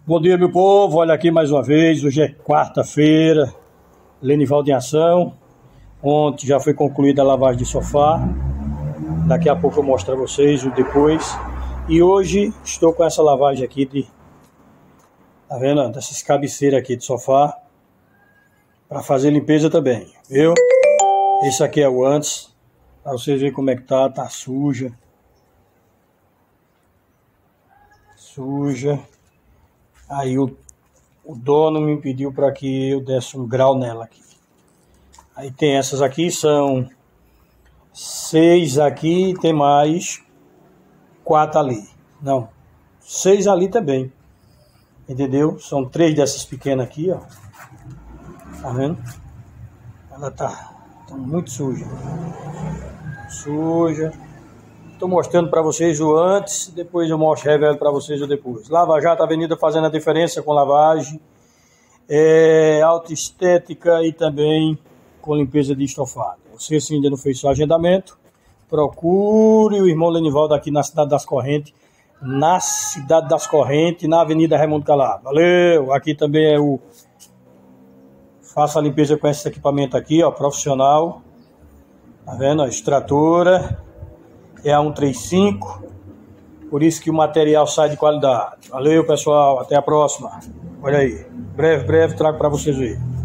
Bom dia, meu povo, olha aqui mais uma vez, hoje é quarta-feira, Lenivaldo em ação. Ontem já foi concluída a lavagem de sofá, daqui a pouco eu mostro a vocês o depois. E hoje estou com essa lavagem aqui tá vendo, dessas cabeceiras aqui de sofá, para fazer limpeza também, viu? Esse aqui é o antes, para vocês verem como é que tá suja. Aí o dono me pediu para que eu desse um grau nela aqui. Aí tem essas aqui, são 6 aqui, tem mais 4 ali. Não, 6 ali também. Entendeu? São 3 dessas pequenas aqui, ó. Tá vendo? Ela tá muito suja. Estou mostrando para vocês o antes, depois eu mostro, revelo para vocês o depois. Lava Jato Avenida fazendo a diferença com lavagem, autoestética e também com limpeza de estofado. Você, se ainda não fez seu agendamento, procure o irmão Lenivaldo aqui na Cidade das Correntes, na Avenida Raimundo Calado. Valeu! Aqui também é o... Faça a limpeza com esse equipamento aqui, ó, profissional. Tá vendo? A extratora. É a 135, por isso que o material sai de qualidade. Valeu, pessoal, até a próxima. Olha aí, breve trago para vocês verem.